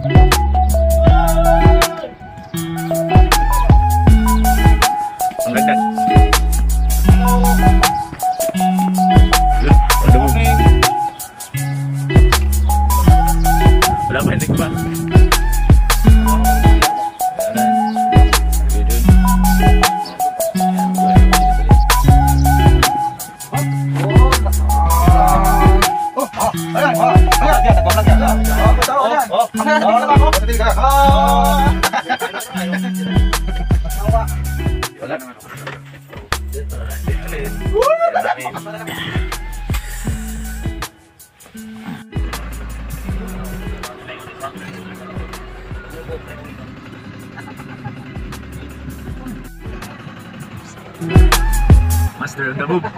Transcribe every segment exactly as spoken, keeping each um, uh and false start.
Master of the move.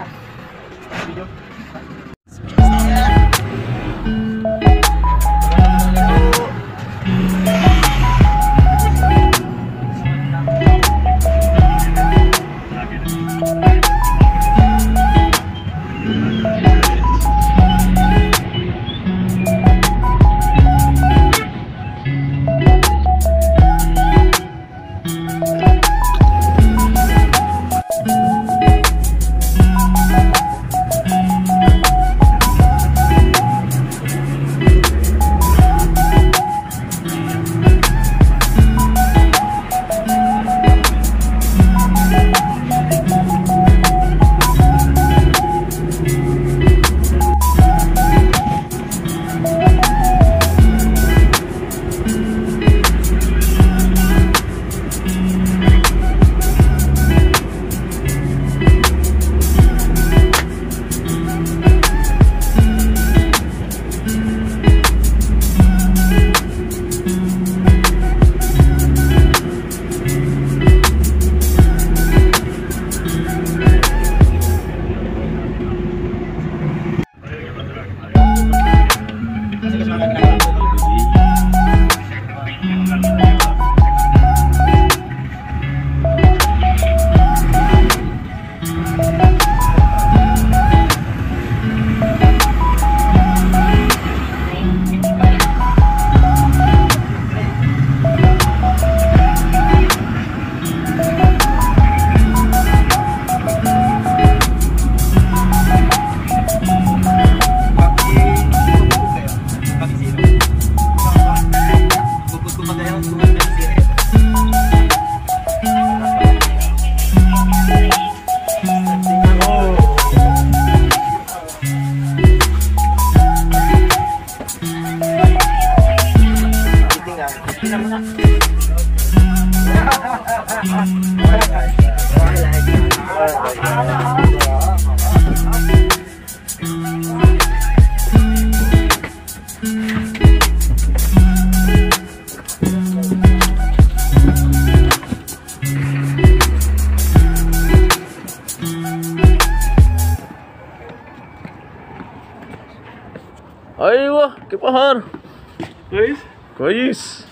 ايوه كيف قهر كويس كويس.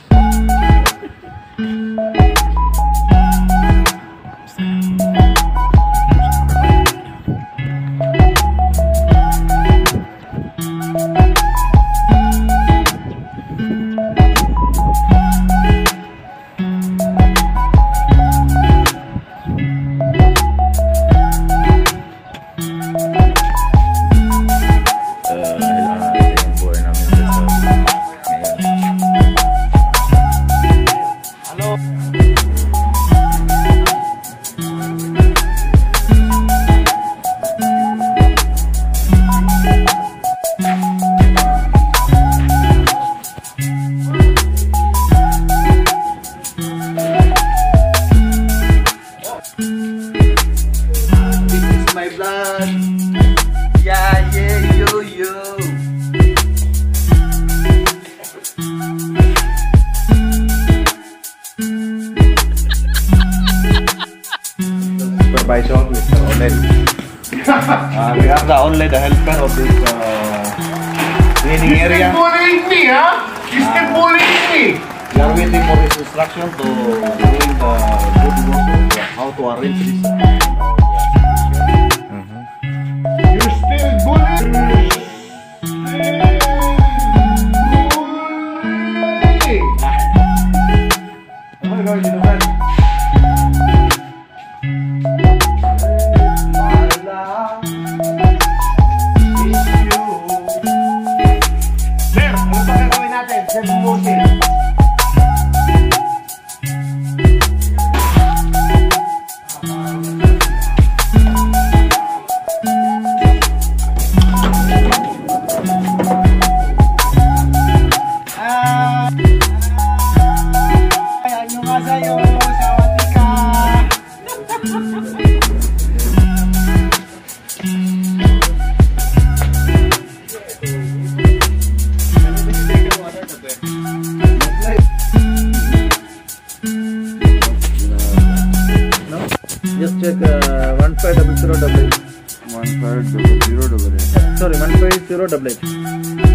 My blood, yeah, yeah, yo, yo. Supervisor, Mister Oled. uh, we are the only the helper of this uh, cleaning He's area. still bullying me, huh? He's still bullying me. We are waiting for his instruction to doing the good work, how to arrange this. You're still bullying me. Still bullying. Just check uh, one five double zero double eight. One five double zero double eight. Sorry, one five zero double eight.